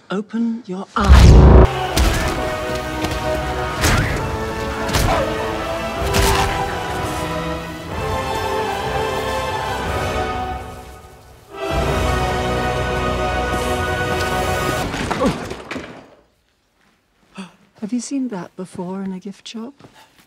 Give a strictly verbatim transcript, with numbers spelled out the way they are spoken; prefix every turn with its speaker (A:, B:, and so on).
A: Open your eyes. Have you seen that before in a gift shop?